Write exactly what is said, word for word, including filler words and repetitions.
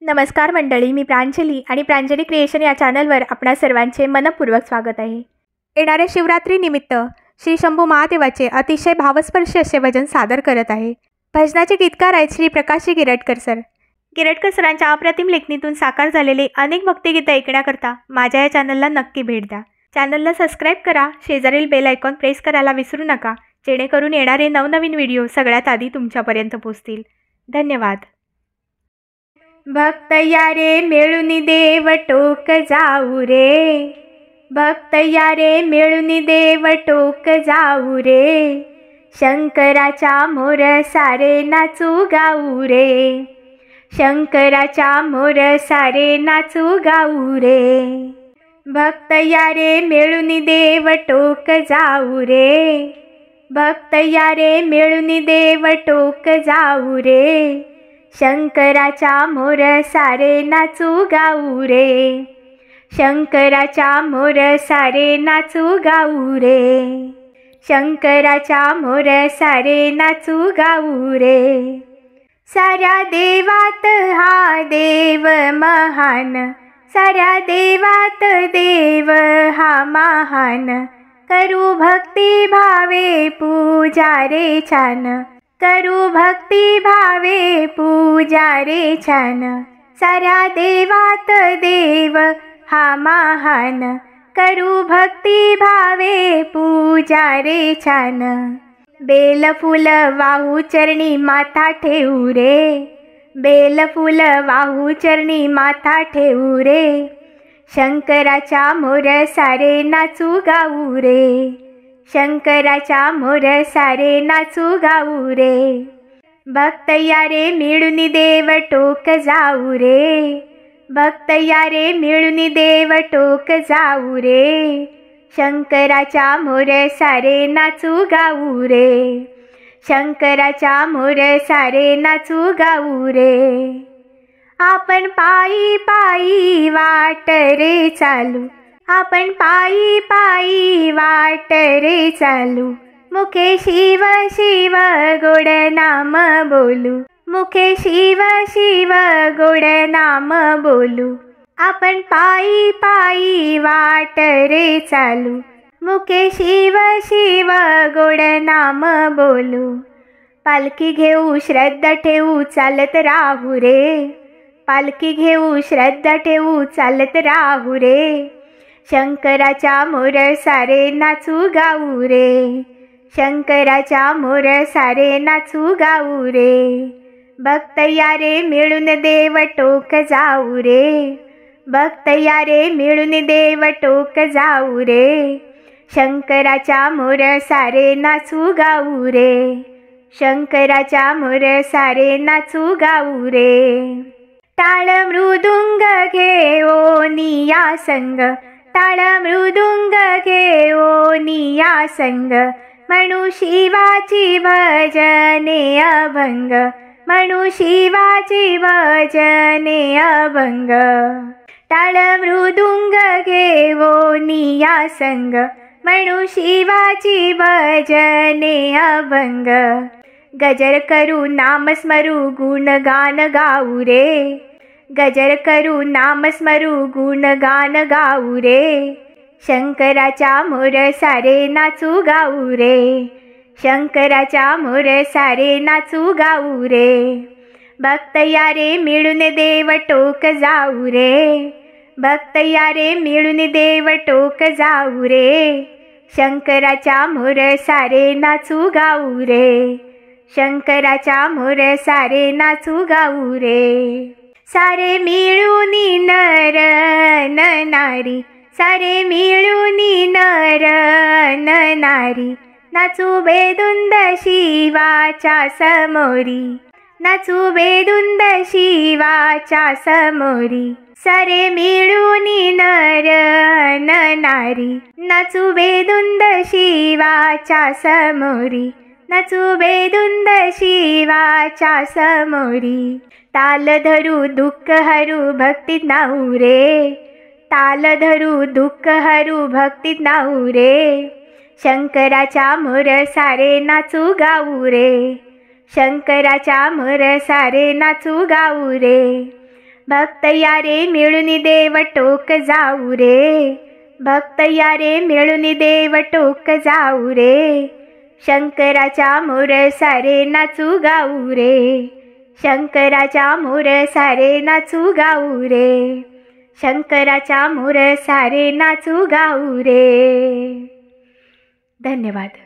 नमस्कार मंडळी, मी प्रांजली आणि प्रांजली क्रिएशन या चॅनलवर आपणा सर्वांचे मनपूर्वक स्वागत आहे। येणाऱ्या शिवरात्रीनिमित्त श्री शंभू महादेवाचे अतिशय भावस्पर्शी असे भजन सादर करत आहे। भजनाचे गीतकार आहेत श्री प्रकाशजी गिरटकर सर। गिरटकर सरांच्या अप्रतिम लेखणीतून साकार झालेले अनेक भक्तिगीतं ऐकण्याकरता माझ्या या चॅनलला नक्की भेट द्या। चॅनलला सबस्क्राईब करा, शेजारील बेल आयकॉन प्रेस करायला विसरू नका, जेणेकरून येणारे नवनवीन व्हिडिओ सगळ्यात आधी तुमच्यापर्यंत पोहोचतील। धन्यवाद। भक्त यारे मिळून देव टोक जाऊ रे, भक्त यारे मिळून देव टोक जाऊ रे, शंकराच्या मोर सारे नाचू गाऊ रे, शंकराच्या मोर सारे नाचू गाऊ रे। भक्त यारे मिळून देव टोक जाऊ रे, भक्त यारे मिळून देव टोक जाऊ रे, शंकराच्या मोर सारे नाचू गाऊ रे, शंकराच्या मोर सारे नाचू गाऊ रे, शंकराच्या मोर सारे नाचू गाऊ रे। साऱ्या देवात हा देव महान, साऱ्या देवात देव हा महान, करू भक्ती भावे पूजा रे छान, करू भक्ती भावे पूजा रे छान, साऱ्या देवात देव हा महान, करू भक्ती भावे पूजा रे छान। बेल फूल वाहू चरणी माथा ठेवू रे, बेल फूल वाहू चरणी माथा ठेवू रे, शंकराच्या मोर सारे नाचू गाऊ रे, शंकराच्या मोर सारे नाचू गाऊ रे। भक्त यारे मिळून देव टोक जाऊ रे, भक्त यारे मिळून देव टोक जाऊ रे, शंकराच्या मोर सारे नाचू गाऊ रे, शंकराच्या मोर सारे नाचू गाऊ रे। आपण पायी पायी वाट रे चालू, आपण पायी पायी वाट रे चालू, मुखे शिव शिव गोड नाम बोलू, मुखे शिव शिव गोड नाम बोलू। आपण पायी पायी वाट रे चालू, मुखे शिव शिव गोड नाम बोलू। पालखी घेऊ श्रद्धा ठेवू चालत राहू रे, पालखी घेऊ श्रद्धा ठेवू चालत राहू रे, शंकराच्या मोर सारे नाचू गाऊ रे, शंकराच्या मोर सारे नाचू गाऊ रे। भक्त यारे मिळून देव टोक जाऊ रे, भक्त यारे मिळून देव टोक जाऊ रे, शंकराच्या मोर सारे नाचू गाऊ रे, शंकराच्या मोर सारे नाचू गाऊ रे। टाळ मृदुंग घेऊनी या संग, टाळ मृदुंग घेऊनी या संग, म्हणू शिवाची भजने अभंग, म्हणू शिवाची भजने अभंग। टाळ मृदुंग घेऊनी या संग, म्हणू शिवाची भजने अभंग। गजर करू नाम स्मरू गुणगान गाऊ रे, गजर करू नाम स्मरू गुणगान गाऊ रे, शंकराच्या मोर सारे नाचू गाऊ रे, शंकराच्या मोर सारे नाचू गाऊ रे। भक्त यारे मिळून देव टोक जाऊ रे, भक्त यारे मिळून देव टोक जाऊ रे, शंकराच्या मोर सारे नाचू गाऊ रे, शंकराच्या मोर सारे नाचू गाऊ रे। सारे मिळूनी नर न नारी, सारे मिळूनी नर न नारी, नाचू बेधुंद शिवाच्या समोरी, नाचू बेधुंद शिवाच्या समोरी। सारे मिळूनी नर न नारी, नाचू बेधुंद शिवाच्या समोरी, नाचू बेधुंद शिवाच्या समोरी। ताल धरू दुःख हरू भक्तीत नाहू रे, ताल धरू दुःख हरू भक्तीत नाहू रे, शंकराच्या मोर सारे नाचू गाऊ रे, शंकराच्या मोर सारे नाचू गाऊ रे। भक्त यारे मिळून देव टोक जाऊ रे, भक्त यारे मिळून देव टोक जाऊ रे, शंकराच्या मोर सारे नाचू गाऊ रे, शंकराच्या मोर सारे नाचू गाऊ रे, शंकराच्या मोर सारे नाचू गाऊ रे. धन्यवाद.